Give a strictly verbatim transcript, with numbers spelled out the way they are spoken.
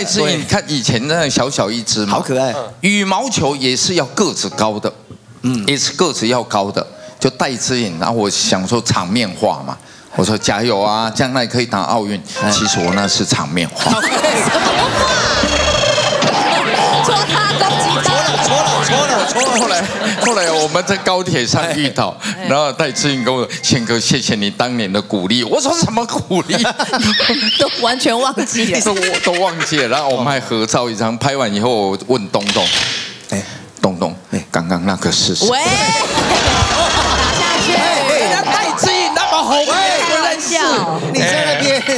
戴资颖，你看以前那样小小一只嘛， 好可爱。 羽毛球也是要个子高的，嗯，也是个子要高的，就戴资颖。然后我想说场面话嘛，我说加油啊，将来可以打奥运。其实我那是场面话。 什么话？戳他攻击他。 戳了戳了戳了。 后来后来我们在高铁上遇到，然后戴资颖跟我说：“宪哥，谢谢你当年的鼓励。”我说：“什么鼓励？” 都完全忘记了， 都都忘记了。然后我们还合照一张，拍完以后我问东东：“哎，东东，哎，刚刚那个是谁？” 喂，打下去。 人家戴资颖那么红， 开玩笑， 你在那边。